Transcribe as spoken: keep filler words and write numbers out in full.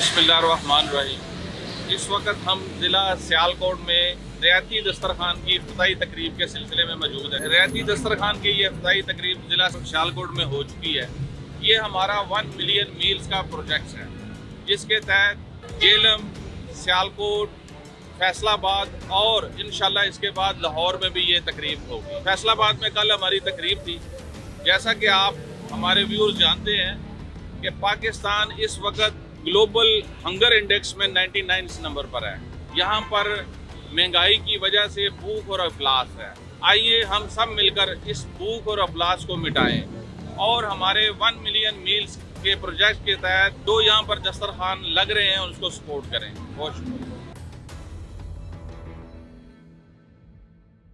बिस्मिल्लाहिर्रहमानिर्रहीम। इस वक्त हम ज़िला सियालकोट में रियाती दस्तरखान की इफ्तिताई तकरीब के सिलसिले में मौजूद है। रियाती दस्तरखान की ये इफ्तिताई तकरीब ज़िला सियालकोट में हो चुकी है। ये हमारा वन मिलियन मील्स का प्रोजेक्ट है, जिसके तहत जेलम, सियालकोट, फैसलाबाद और इंशाल्लाह इसके बाद लाहौर में भी ये तकरीब होगी। फैसलाबाद में कल हमारी तकरीब थी। जैसा कि आप हमारे व्यूअर्स जानते हैं कि पाकिस्तान इस वक्त ग्लोबल हंगर इंडेक्स में निन्यानवे नंबर पर है। यहाँ पर महंगाई की वजह से भूख और अफलास है। आइए हम सब मिलकर इस भूख और अफलास को मिटाएं और हमारे वन मिलियन मील्स के प्रोजेक्ट के तहत जो यहाँ पर दस्तरखान लग रहे हैं उसको सपोर्ट करें। बहुत शुक्रिया।